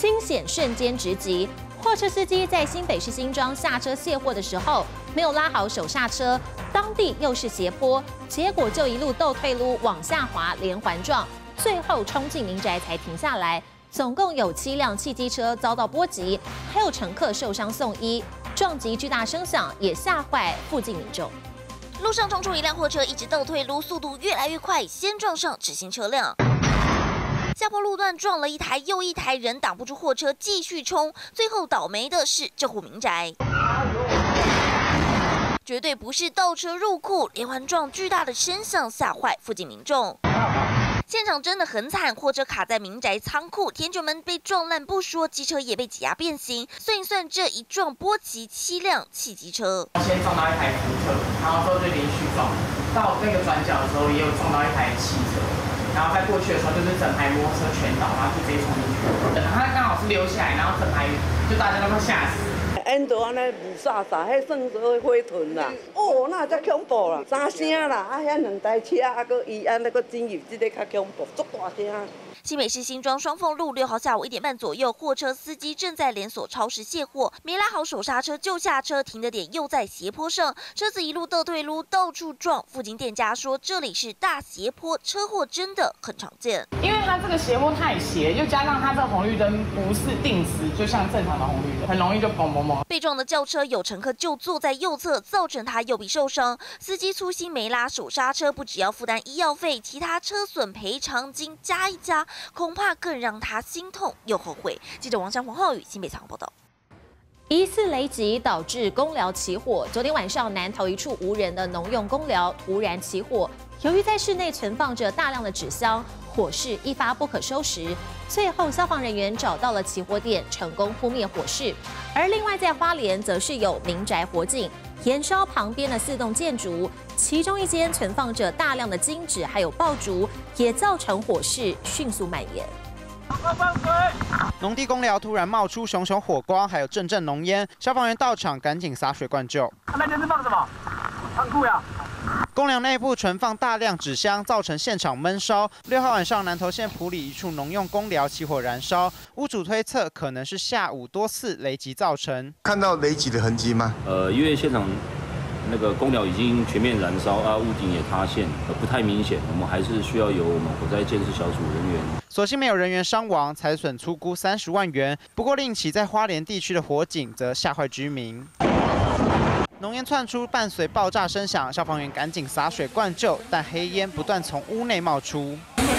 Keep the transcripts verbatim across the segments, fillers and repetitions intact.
惊险瞬间直击。货车司机在新北市新庄下车卸货的时候，没有拉好手刹车，当地又是斜坡，结果就一路倒退路往下滑，连环撞，最后冲进民宅才停下来。总共有七辆汽机车遭到波及，还有乘客受伤送医。撞击巨大声响也吓坏附近民众。 路上冲出一辆货车，一直倒退路，速度越来越快，先撞上直行车辆。 下坡路段撞了一台又一台，人挡不住货车，继续冲。最后倒霉的是这户民宅，绝对不是倒车入库，连环撞，巨大的声响吓坏附近民众。现场真的很惨，货车卡在民宅仓库，田卷们被撞烂不说，机车也被挤压变形。算一算，这一撞波及七辆汽机车。 先撞到一台福特，然后之后就连续撞，到那个转角的时候也有撞到一台汽车。 然后在过去的时候，就是整台摩托车全倒，然后就直接冲进去。然后他刚好是溜下来，然后整台就大家都快吓死。 因都安尼雾煞煞，迄算做火豚啦。哦，那才恐怖啦，三声啦，啊，遐两台车，啊，搁伊安那个进入，这个较恐怖，足大声。 新北市新庄双凤路六号下午一点半左右，货车司机正在连锁超市卸货，没拉好手刹车就下车，停的点又在斜坡上，车子一路倒退路，到处撞。附近店家说这里是大斜坡，车祸真的很常见。 因为它这个斜坡太斜，又加上它这个红绿灯不是定时，就像正常的红绿灯，很容易就嘣嘣嘣。 被撞的轿车有乘客就坐在右侧，造成他右臂受伤。司机粗心没拉手刹车，不只要负担医药费，其他车损赔偿金加一加。 恐怕更让他心痛又后悔。记者王山、黄浩宇新北采访报道。 疑似雷击导致公寮起火。昨天晚上，南投一处无人的农用公寮突然起火，由于在室内存放着大量的纸箱，火势一发不可收拾。最后，消防人员找到了起火点，成功扑灭火势。而另外在花莲，则是有民宅火警。 燃烧旁边的四栋建筑，其中一间存放着大量的金纸，还有爆竹，也造成火势迅速蔓延。 农地公寮突然冒出熊熊火光，还有阵阵浓烟，消防员到场赶紧洒水灌救。 那间是放什么？仓库呀。 公寮内部存放大量纸箱，造成现场闷烧。六号晚上，南投县埔里一处农用公寮起火燃烧，屋主推测可能是下午多次雷击造成。 看到雷击的痕迹吗？ 呃，因为现场那个公寮已经全面燃烧啊，屋顶也塌陷，呃，不太明显，我们还是需要由我们火灾监视小组人员。 所幸没有人员伤亡，财损粗估三十万元。不过，另一起在花莲地区的火警则吓坏居民。 浓烟窜出，伴随爆炸声响，消防员赶紧洒水灌救，但黑烟不断从屋内冒出。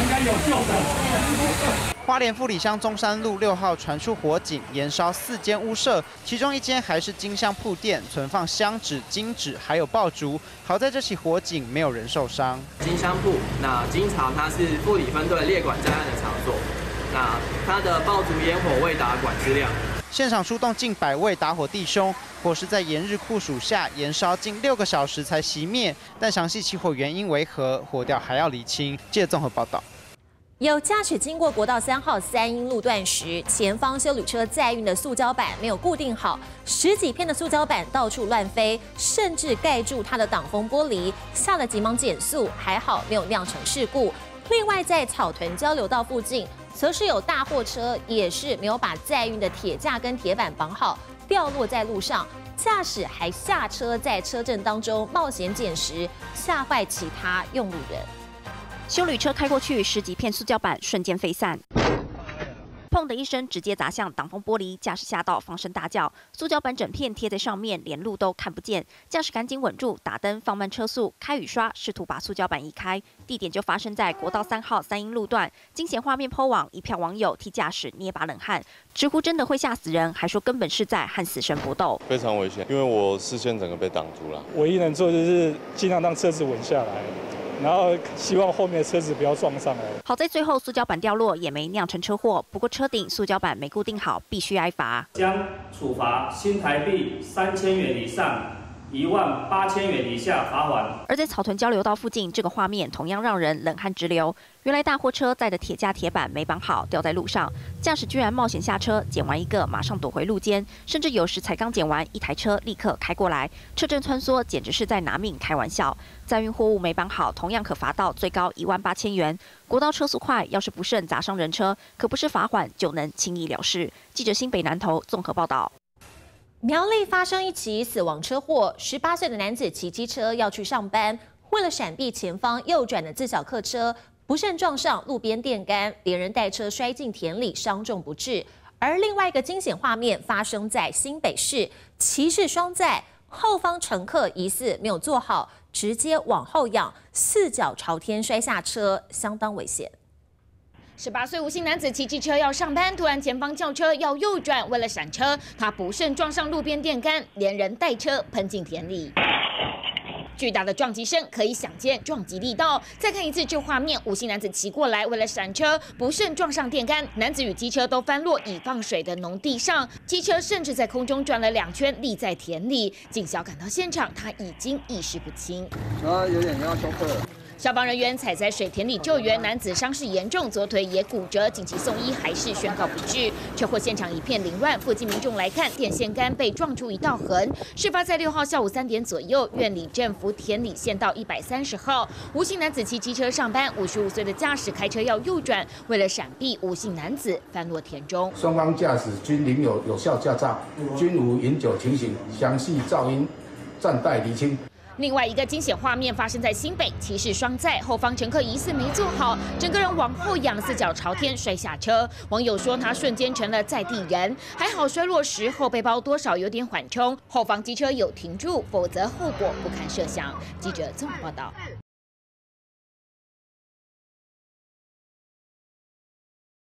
花莲富里乡中山路六号传出火警，延烧四间屋舍，其中一间还是金香铺店，存放香纸、金纸还有爆竹。好在这起火警没有人受伤。 金香铺，那金槽它是富里分队列管在案的场所，那它的爆竹烟火未达管制量。 现场出动近百位打火弟兄，火势在炎日酷暑下延烧近六个小时才熄灭，但详细起火原因为何，火调还要厘清。记者综合报道。 有驾驶经过国道三号三英路段时，前方休旅车载运的塑胶板没有固定好，十几片的塑胶板到处乱飞，甚至盖住它的挡风玻璃，吓得急忙减速，还好没有酿成事故。另外，在草屯交流道附近。 则是有大货车也是没有把载运的铁架跟铁板绑好，掉落在路上，驾驶还下车在车阵当中冒险捡拾，吓坏其他用路人。 休旅车开过去，十几片塑胶板瞬间飞散。 砰的一声，直接砸向挡风玻璃，驾驶吓到放声大叫。塑胶板整片贴在上面，连路都看不见。驾驶赶紧稳住，打灯放慢车速，开雨刷，试图把塑胶板移开。地点就发生在国道三号三英路段，惊险画面po网，一票网友替驾驶捏把冷汗，直呼真的会吓死人，还说根本是在和死神搏斗。 非常危险，因为我视线整个被挡住了。 唯一能做就是尽量让车子稳下来。 然后希望后面的车子不要撞上来。 好在最后塑胶板掉落，也没酿成车祸。不过车顶塑胶板没固定好，必须挨罚。 将处罚新台币三千元以上一万八千元以下罚款。 而在草屯交流道附近，这个画面同样让人冷汗直流。原来大货车载的铁架铁板没绑好，掉在路上，驾驶居然冒险下车，捡完一个马上躲回路肩，甚至有时才刚捡完，一台车立刻开过来，车阵穿梭，简直是在拿命开玩笑。载运货物没绑好，同样可罚到最高一万八千元。国道车速快，要是不慎砸伤人车，可不是罚款就能轻易了事。记者新北南投综合报道。 苗栗发生一起死亡车祸，十八岁的男子骑机车要去上班，为了闪避前方右转的自小客车，不慎撞上路边电杆，连人带车摔进田里，伤重不治。而另外一个惊险画面发生在新北市，骑士双载，后方乘客疑似没有坐好，直接往后仰，四脚朝天摔下车，相当危险。 十八岁吴姓男子骑机车要上班，突然前方轿车要右转，为了闪车，他不慎撞上路边电杆，连人带车喷进田里。巨大的撞击声可以想见撞击力道。再看一次这画面，吴姓男子骑过来，为了闪车，不慎撞上电杆，男子与机车都翻落已放水的农地上，机车甚至在空中转了两圈，立在田里。警消赶到现场，他已经意识不清， 他有点要休克了。 消防人员踩在水田里救援，男子伤势严重，左腿也骨折，紧急送医，还是宣告不治。车祸现场一片凌乱，附近民众来看，电线杆被撞出一道痕。事发在六号下午三点左右，苑里镇福田里县道一百三十号，吴姓男子骑机车上班，五十五岁的驾驶开车要右转，为了闪避，吴姓男子翻落田中。 双方驾驶均领有有效驾照，均无饮酒情形，详细噪音暂待厘清。 另外一个惊险画面发生在新北，骑士双载，后方乘客疑似没坐好，整个人往后仰，四脚朝天摔下车。网友说他瞬间成了在地人，还好摔落时后背包多少有点缓冲，后方机车有停住，否则后果不堪设想。记者综合报道。